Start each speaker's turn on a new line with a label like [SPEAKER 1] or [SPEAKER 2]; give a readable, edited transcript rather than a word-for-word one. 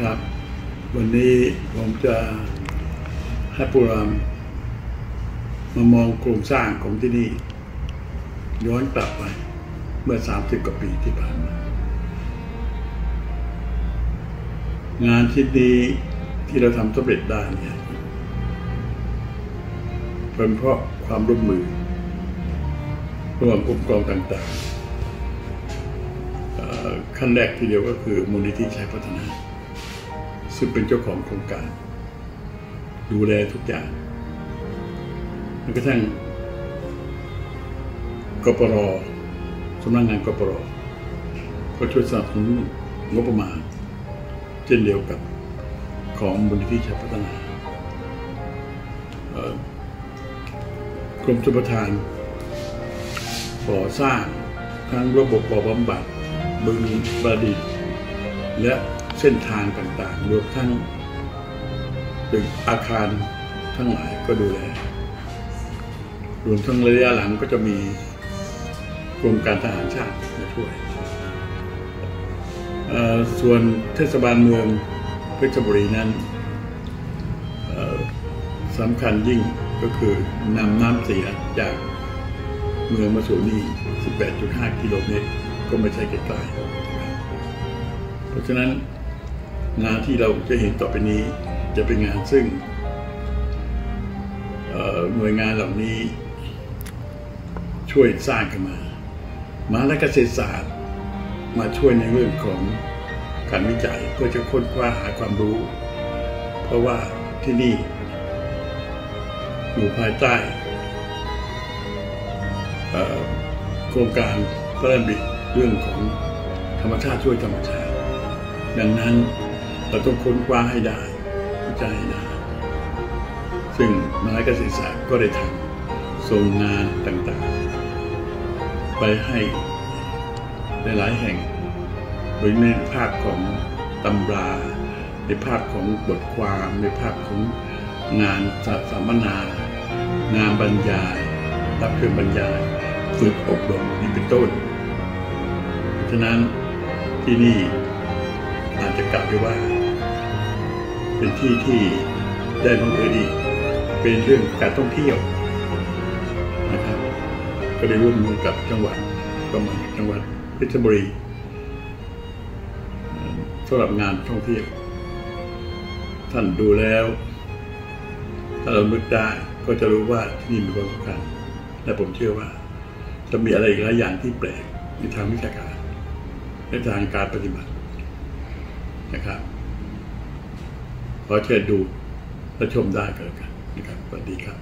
[SPEAKER 1] ครับวันนี้ผมจะให้พวกเรามามองโครงสร้างของที่นี่ย้อนกลับไปเมื่อ30 กว่าปีที่ผ่านมางานชิ้นนี้ที่เราทำสำเร็จได้เนี่ยเป็นเพราะความร่วมมือระหว่างองค์กรต่างๆขั้นแรกทีเดียวก็คือมูลนิธิชัยพัฒนาซึ่งเป็นเจ้าของโครงการดูแลทุกอย่างแม้กระทั่งกปร.สำนักงานกปร.ก็ช่วยสนับสนุนงบประมาณเช่นเดียวกับของมูลนิธิชัยพัฒนากรมชลประทานก่อสร้างทั้งระบบบ่อบำบัดบึงประดิษฐ์และเส้นทางต่างๆรวมทั้งตึกอาคารทั้งหลายก็ดูแลรวมทั้งระยะหลังก็จะมีกรมการทหารชาติมาช่วยส่วนเทศบาลเมืองเพชรบุรีนั้นสำคัญยิ่งก็คือนำน้ำเสียจากเมืองมาสู่นี่ 18.5 กิโลเมตรก็ไม่ใช่ใกล้ๆเพราะฉะนั้นงานที่เราจะเห็นต่อไปนี้จะเป็นงานซึ่งหน่วยงานเหล่านี้ช่วยสร้างขึ้นมาและเกษตรศาสตร์มาช่วยในเรื่องของการวิจัยเพื่อจะค้นคว้าหาความรู้เพราะว่าที่นี่อยู่ภายใต้โครงการพระราชดำริเรื่องของธรรมชาติช่วยธรรมชาติดังนั้นเราต้องค้นคว้าให้ได้วิจัยให้ได้ซึ่งมหาวิทยาลัยเกษตรศาสตร์ก็ได้ทำส่งงานต่างๆไปให้หลายแห่งโดยในภาคของตำราในภาคของบทความในภาคของงานสัมมนางานบรรยายรับเครื่องบรรยายฝึกอบรมนี่เป็นต้นฉะนั้นที่นี่อาจจะกล่าวได้ว่าเป็นที่ที่ได้บังเอิญอีกเป็นเรื่องการท่องเที่ยวนะครับก็ได้ร่วมมือกับจังหวัดเพชรบุรีสำหรับงานท่องเที่ยวท่านดูแล้วถ้าเรานึกได้ก็จะรู้ว่าที่นี่มีความสำคัญและผมเชื่อว่าจะมีอะไรอีกหลายอย่างที่แปลกในทางวิชาการในทางการปฏิบัตินะครับขอเชิญดูและชมได้กันแล้วกันนะครับสวัสดีครับ